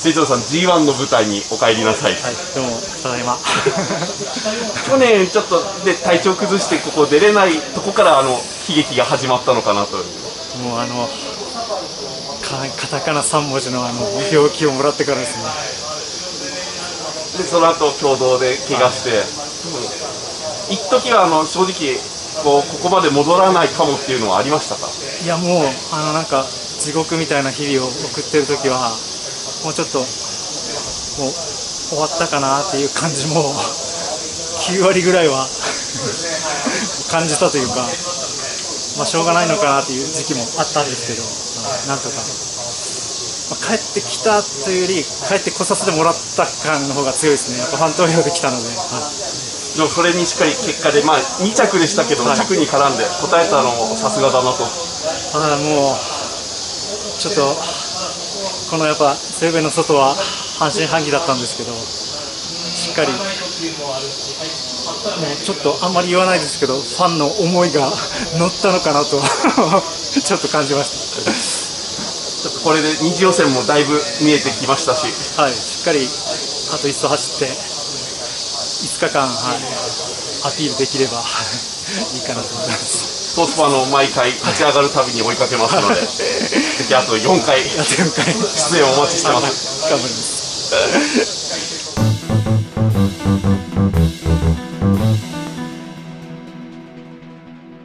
清張さん G1 の舞台にお帰りなさい。 はい、どうもただいま。 去年ちょっとで体調崩してここ出れないとこから悲劇が始まったのかなという。 もうカタカナ3文字の病気をもらってからですね。 でその後共同で怪我して、一時は正直ここまで戻らないかもっていうのはありましたか？ いやもうなんか地獄みたいな日々を送ってる時はもうちょっともう終わったかなっていう感じも9割ぐらいは感じたというか、まあしょうがないのかなっていう時期もあったんですけど、なんとか、帰ってきたというより帰ってこさせてもらった感の方が強いですね。やっぱファン投票できたので、 でもそれにしっかり結果で、2着でしたけど、着に絡んで答えたのもさすがだなと。 もうちょっとこのやっぱ西武の外は半信半疑だったんですけど、しっかりもうちょっとあんまり言わないですけどファンの思いが乗ったのかなとちょっと感じました。 これで二次予選もだいぶ見えてきましたし、 はい、しっかりあと1走走って5日間、アピールできればいいかなと思います。 トースパの毎回立ち上がるたびに追いかけますので、ぜひあと4回出演お待ちしてます。 頑張ります。